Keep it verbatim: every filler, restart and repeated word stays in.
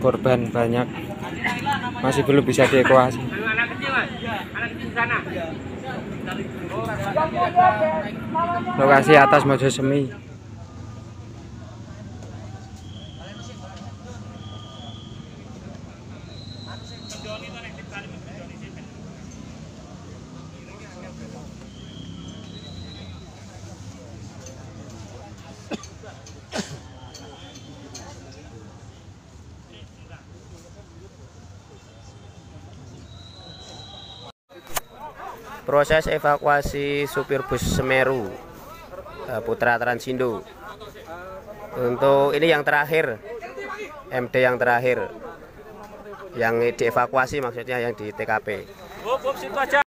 korban banyak, masih belum bisa dievakuasi. Lokasi atas Mojosemi. Proses evakuasi supir bus Semeru Putra Transindo. Untuk ini yang terakhir, M D yang terakhir, yang dievakuasi maksudnya yang di T K P.